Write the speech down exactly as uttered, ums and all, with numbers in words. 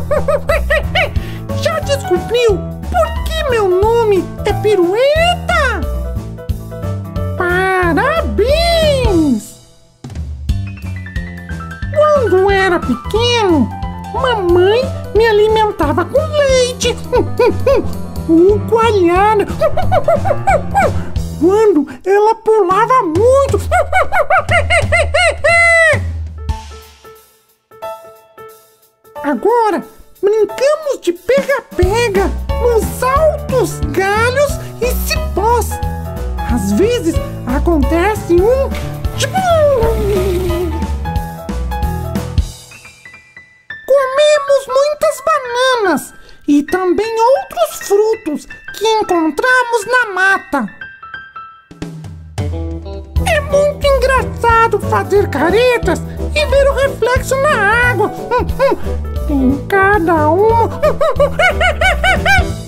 Já descobriu por que meu nome é Pirueta? Parabéns! Quando era pequeno, mamãe me alimentava com leite. Uh, coalhada. Quando ela pulava muito. Agora brincamos de pega-pega nos altos galhos e cipós. Às vezes acontece um... Comemos muitas bananas e também outros frutos que encontramos na mata. É muito engraçado fazer caretas e ver o reflexo na água. Em cada uma.